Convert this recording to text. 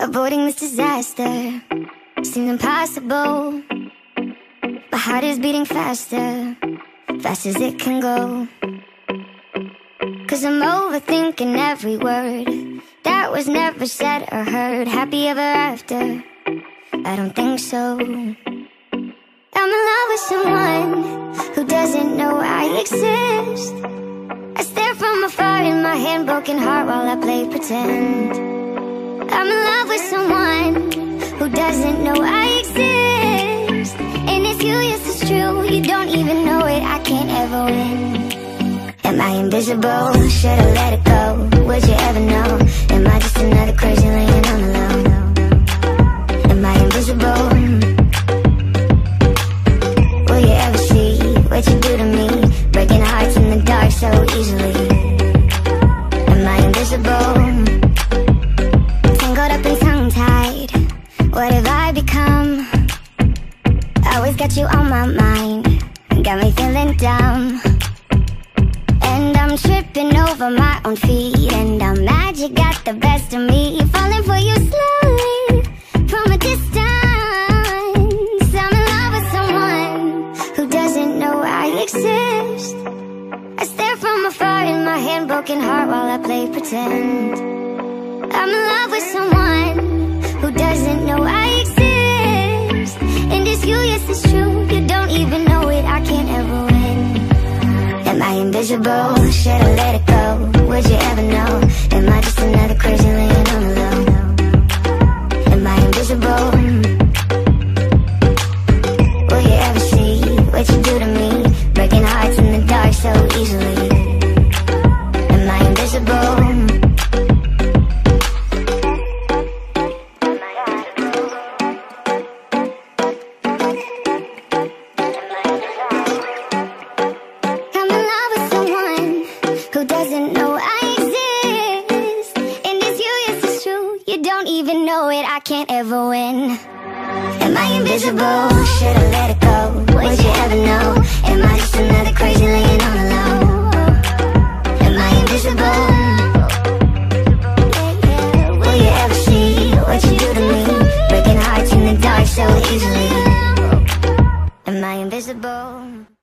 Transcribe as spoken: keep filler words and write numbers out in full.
Avoiding this disaster seems impossible. My heart is beating faster, fast as it can go. Cause I'm overthinking every word that was never said or heard. Happy ever after? I don't think so. I'm in love with someone who doesn't know I exist. I stare from afar in my hand, broken heart while I play pretend. I'm in love with someone who doesn't know I exist. And it's you, yes it's true, you don't even know it, I can't ever win. Am I invisible? Should've let it go. Would you ever know? Am I just another crazy laying on the low? Am I invisible? Will you ever see what you do to me? Breaking hearts in the dark so easily. Am I invisible? Tangled up and tongue-tied, what have I become? Always got you on my mind, got me feeling dumb. And I'm tripping over my own feet, and our magic got the best of me. Falling for you slowly, from a distance. I'm in love with someone who doesn't know I exist. I stare from afar in my hand, broken heart while I play pretend. I'm in love with someone who doesn't know I exist. And it's you, yes it's true, you don't even know it, I can't ever win. Am I invisible? Should've let it go. Would you ever know? Am I just another crazy laying on the low? Am I invisible? Will you ever see what you do to me? Breaking hearts in the dark so easily. Am I invisible? Who doesn't know I exist. And it's you, yes it's true, you don't even know it, I can't ever win. Am I invisible? Should've let it go. Would you ever know? Am I just another crazy laying on the low? Am I invisible? Will you ever see what you do to me? Breaking hearts in the dark so easily. Am I invisible?